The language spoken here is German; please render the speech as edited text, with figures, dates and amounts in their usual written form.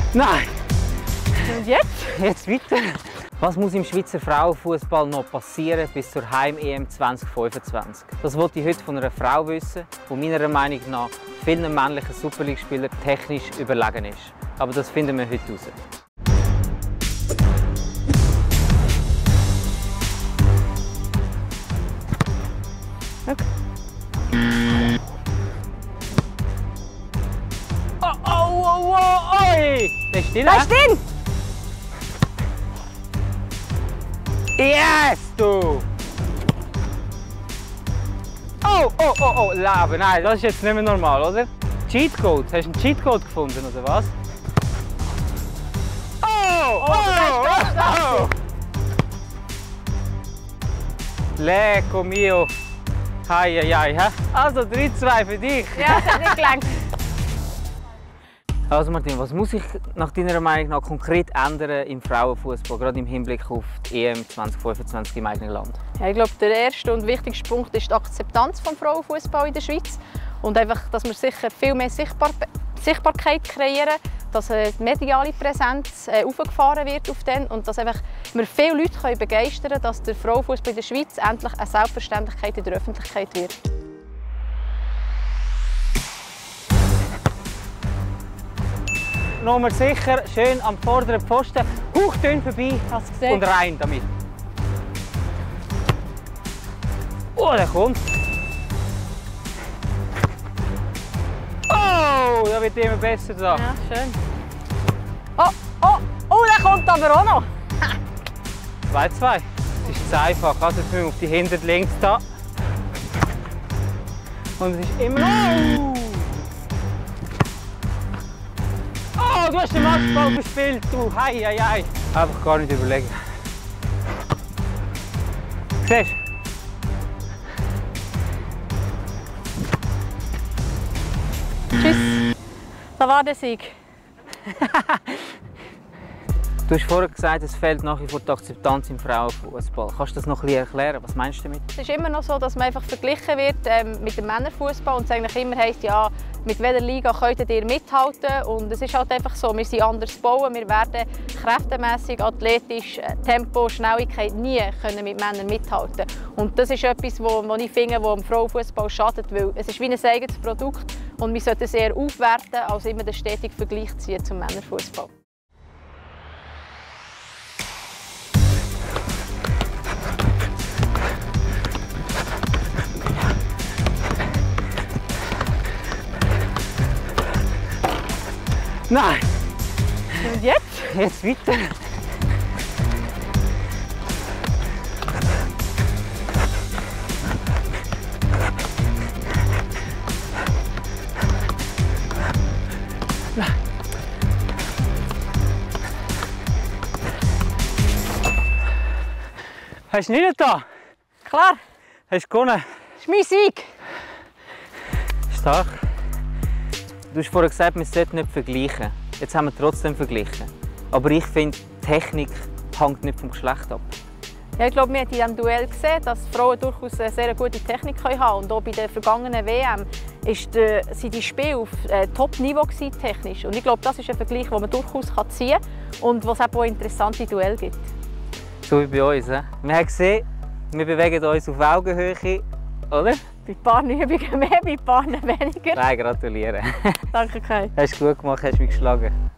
Nein! Und jetzt? Jetzt weiter. Was muss im Schweizer Frauenfußball noch passieren bis zur Heim-EM 2025? Das wollte ich heute von einer Frau wissen, die meiner Meinung nach vielen männlichen Superligaspielern technisch überlegen ist. Aber das finden wir heute raus. Okay. Oh, oh, oh, oh, oi! Der ist still, Da ist drin! Yes, du! Oh, oh, oh, oh, Leben, nein, das ist jetzt nicht mehr normal, oder? Cheatcode, hast du einen Cheatcode gefunden, oder was? Oh, oh, oh, oh! Lecco mio! Hei, hei, hei. Also 3-2 für dich. Ja, es hat nicht gelangt. Also Martin, was muss ich nach deiner Meinung nach konkret ändern im Frauenfußball, gerade im Hinblick auf die EM 2025 im eigenen Land? Ja, ich glaube, der erste und wichtigste Punkt ist die Akzeptanz des Frauenfußballs in der Schweiz. Und einfach, dass wir sicher viel mehr Sichtbarkeit kreieren, dass die mediale Präsenz aufgefahren wird auf den und dass einfach wir viele Leute begeistern können, dass der Frauenfußball in der Schweiz endlich eine Selbstverständlichkeit in der Öffentlichkeit wird. Nummer sicher, schön am vorderen Pfosten, hauchdünn vorbei und rein damit. Oh, der kommt. Oh, der wird immer besser da. Ja, schön. Oh, oh, oh, der kommt aber auch noch. 2-2. Das ist zu einfach. Also jetzt müssen wir auf die Hintern links da. Und es ist immer noch. Oh, du hast den Matchball gespielt, du! Hei, hei, hei! Einfach gar nicht überlegen. Siehst du? Tschüss. Das war der Sieg. Du hast vorher gesagt, es fehlt nach wie vor die Akzeptanz im Frauenfußball. Kannst du das noch ein bisschen erklären? Was meinst du damit? Es ist immer noch so, dass man einfach verglichen wird mit dem Männerfußball und es eigentlich immer heisst, ja, mit welcher Liga könnt ihr mithalten? Und es ist halt einfach so, wir sind anders bauen, wir werden kräftemässig, athletisch, Tempo, Schnelligkeit nie können mit Männern mithalten. Und das ist etwas, wo ich finde, wo dem Frauenfußball schadet, weil es ist wie ein eigenes Produkt und wir sollten es eher aufwerten, als immer den stetigen Vergleich ziehen zum Männerfußball. Nein! Und jetzt? Jetzt weiter! Hast du nicht da? Klar! Hast du gewonnen? Das ist mein Sieg! Stark! Du hast vorhin gesagt, wir sollten nicht vergleichen. Jetzt haben wir trotzdem verglichen. Aber ich finde, Technik hängt nicht vom Geschlecht ab. Ja, ich glaube, wir haben in diesem Duell gesehen, dass Frauen durchaus eine sehr gute Technik haben können. Und auch bei der vergangenen WM waren die Spiele auf Top-Niveau technisch. Und ich glaube, das ist ein Vergleich, den man durchaus ziehen kann und wo es auch interessante Duelle gibt. So wie bei uns. Wir haben gesehen, wir bewegen uns auf Augenhöhe, oder? Bei ein paar Übungen mehr, bei ein paar weniger. Nein, gratuliere. Danke, Kai. Hast du gut gemacht, hast mich geschlagen.